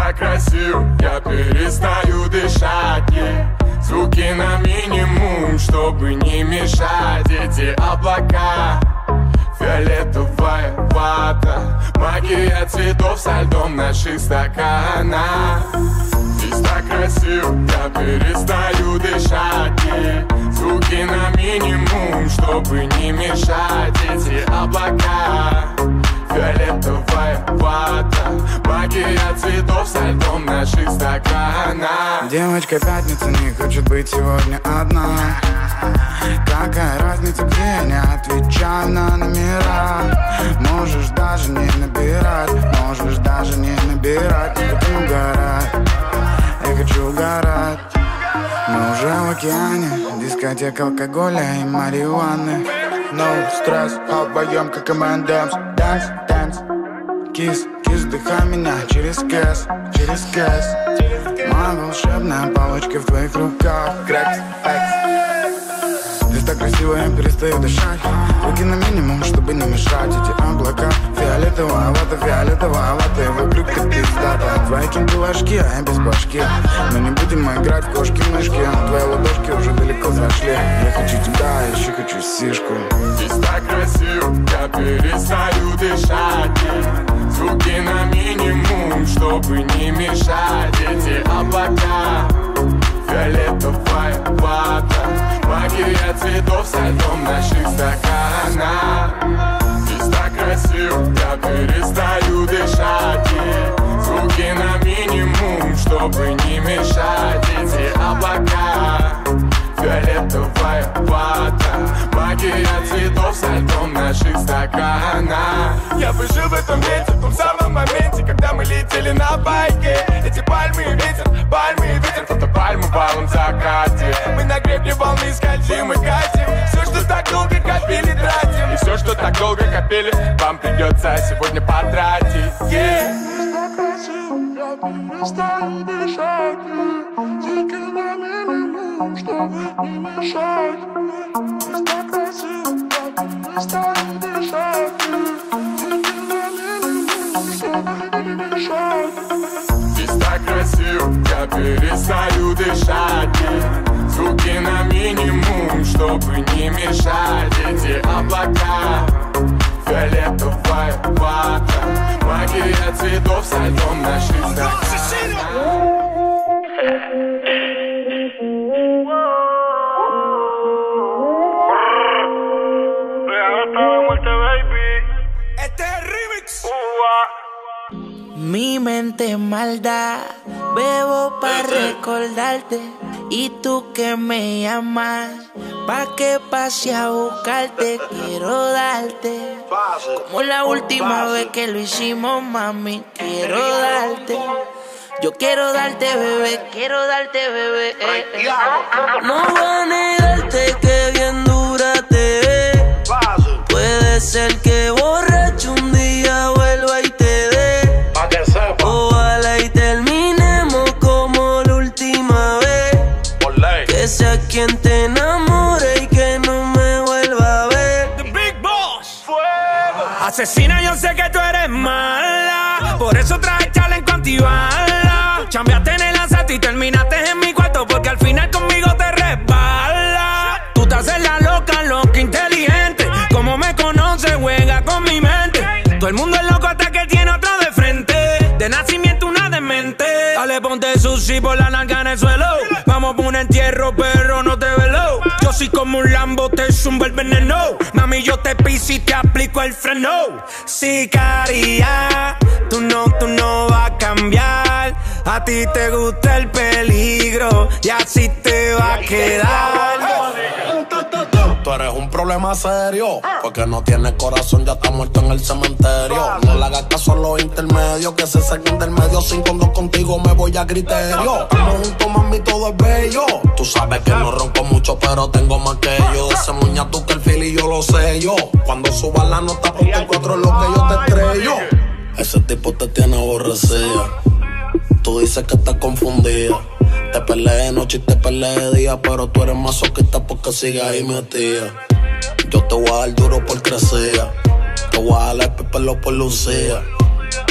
так красив, я перестаю дышать, звуки на минимум, чтобы не мешать. Эти облака, фиолетовая вата, магия цветов со льдом в наших стаканах. Здесь так красив, я перестаю дышать, звуки на минимум, чтобы не мешать. Эти облака, фиолетовая вата, магия цветов со льдом в наших стаканах. Девочка пятница не хочет быть сегодня одна. Какая разница, где, не отвечаю на номера. Можешь даже не набирать, можешь даже не набирать. Я хочу угорать, я хочу угорать. Мы уже в океане, дискотека алкоголя и марихуаны. No стресс, а вдвоем как M&M's. Dance, dance, kiss, kiss, вдыхай меня через кэс, через кэс. Моя волшебная палочка в твоих руках. Крэкс, экс. Здесь так красиво, я перестаю дышать. Руки на минимум, чтобы не мешать. Эти облака, фиолетовая вата, и вокруг ты пиздата. Твои кинты ложки, а я без башки. Мы не будем играть в кошки-мышки. Твои ладошки уже далеко зашли. Я хочу тебя, еще хочу сишку. Здесь так красиво, я перестаю дышать, звуки на минимум, чтобы не мешать. Эти облака, фиолетовая вата, магия цветов со льдом в наших стаканах. Здесь так красиво, я перестаю дышать, звуки на минимум, чтобы не мешать. Эти облака, фиолетовая вата, магия цветов со льдом в наших стаканах. Я бы жил в этом месте, в том самом моменте, когда мы летели на байке. Эти пальмы и ветер, кто-то пальму в алом закате. Мы на гребне волны скользим и катим. Все, что так долго копили, тратим. И все, что так долго копили, вам придется сегодня потратить. Так красиво, я перестаю дышать, звуки на минимум, чтобы не мешать. Так красиво, я перестаю дышать, звуки на минимум, чтобы не мешать. Здесь так красиво, я перестаю дышать, звуки на минимум, чтобы не мешать. Эти облака, фиолетовая вата, магия цветов со льдом в наших стаканах. Mi mente es maldad, bebo para recordarte. Y tú que me llamas, pa' que pase a buscarte. Quiero darte, como la última vez que lo hicimos, mami. Quiero darte, yo quiero darte, bebé. Quiero darte, bebé. No voy a negarte que bien dura te ves. Puede ser que borracho un día vuelva y te dé. Ojalá y terminemos como la última vez. Que sea quien te enamore y que no me vuelva a ver. The Big Boss. Asesina, yo sé que tú eres mala, por eso traje chaleco antibala. Chambeaste en el asalto y terminaste en mi cuarto, porque al final conmigo te resbala. Tú te haces la loca, loca, inteligente. Como me conoces, juega con mi mente. Todo el mundo es loco hasta que tiene otro de frente. De nacimiento una demente. Dale, ponte sushi por la nalga en el suelo. Vamos por un entierro, pero no te velo. Yo soy como un Lambo, te zumbo el veneno. Mami, yo te piso y te aplico el freno. Sicaria, tú no vas a cambiar. A ti te gusta el peligro y así te va a quedar. Tú eres un problema serio, porque no tienes corazón, ya está muerto en el cementerio. No le hagas caso a los intermedios, que se saquen del medio. 5-2 contigo me voy a criterio. Estamos juntos, mami, todo es bello. Tú sabes que no ronco mucho, pero tengo más que yo. De ese muña tú que el feel y yo lo sé yo. Cuando suba la nota, ponte el 4 es lo que yo te estrello. Ese tipo te tiene aborrecida. Tú dices que estás confundida. Te peleé de noche y te peleé de día, pero tú eres masoquista porque sigues ahí metida. Yo te voy a dar duro por crecer, te voy a dar el pelo por lucía.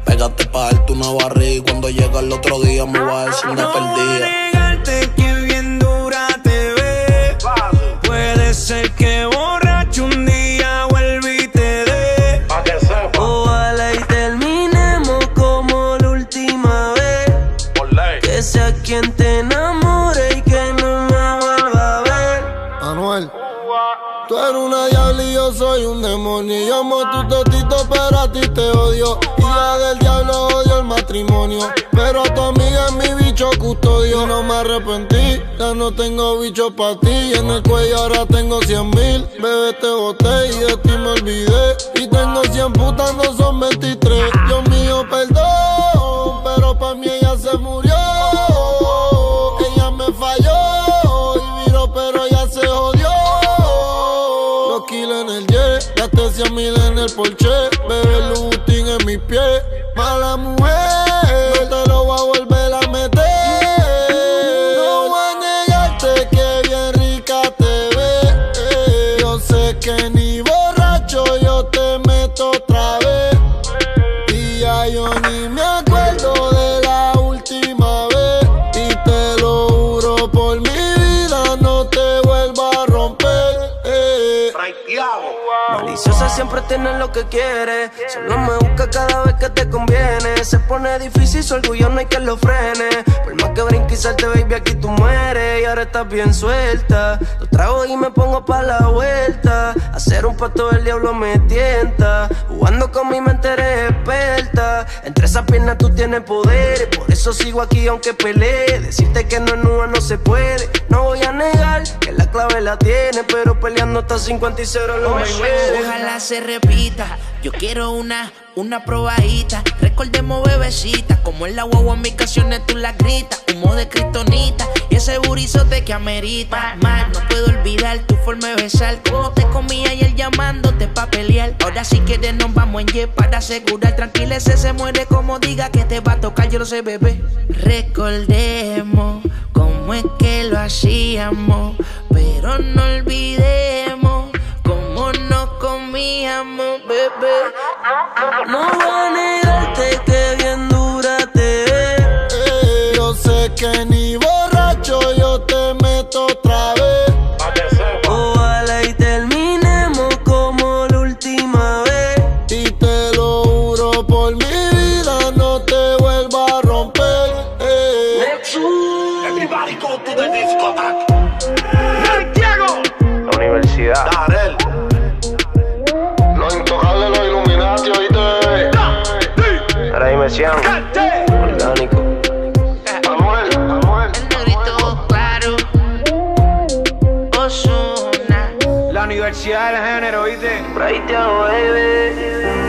Pégate pa' darte una barriga y cuando llega el otro día me va a decir de No voy a perdida. negarte que bien dura te ve. Puede ser que borracho un día vuelva y te dé. Ojalá y terminemos como la última vez. Que sea quien te enamore y que no me vuelva a ver. Anuel, tú eres una diabla y yo soy un demonio. Yo amo tu totito, pero a ti te odio. Hija del diablo, odio el matrimonio. Pero tu amiga es mi bicho custodio. No me arrepentí, ya no tengo bicho pa' ti. Y en el cuello ahora tengo 100,000. Bebé, te boté y de ti me olvidé. Y tengo 100 putas, no son 23. Dios mío, perdón, pero pa' mí ella se murió. Ella me falló y viró, pero ya se jodió. Los kilos en el jet, gasté 100,000 en el Porsche. Bebé, Louboutin en mis pies. Mala mujer, no te lo voy a volver a meter. No voy a negarte que bien rica te ves. Yo sé que ni borracho yo te meto otra vez. Y ya yo ni me acuerdo de la última vez. Y te lo juro por mi vida, no te vuelvo a romper. Maliciosa siempre tiene lo que quiere. Solo me busca cada vez que te conviene. Se pone difícil, su orgullo no hay que lo frene. Por más que brinque y salte, baby, aquí tú mueres. Y ahora estás bien suelta. Lo trago y me pongo pa' la vuelta. Hacer un pacto del diablo me tienta. Jugando con mi mente eres experta. Entre esas piernas tú tienes poder. Por eso sigo aquí aunque pelee. Decirte que no es nua no se puede. No voy a negar que la clave la tiene. Pero peleando hasta 50 y 0 lo me Ojalá se repita. Yo quiero una probadita. Recordemos bebecita. Como en la guagua en mis canciones tú la gritas. Humo de kriptonita y ese burizote que amerita. Más no puedo olvidar tu forma de besar. Como te comía ayer llamándote pa' pelear. Ahora si quieres nos vamos en jet para asegurar. Tranquila, ese se muere como diga que te va a tocar. Yo lo sé, bebé. Recordemos cómo es que lo hacíamos, pero no olvidemos cómo nos comíamos, bebé. No voy a negarte que bien dura te ves. Yo sé que ni borracho yo te meto otra vez. Ojalá y terminemos como la última vez. Y te lo juro por mi vida, no te vuelvo a romper. Everybody go to the discotheque. La universidad. Darel. Los intocables, los Illuminati, oíste. Ahora dime Cian. Orgánico. Anuel. El negrito claro. Ozuna. La universidad del género, ¿viste? Por ahí te hago, baby.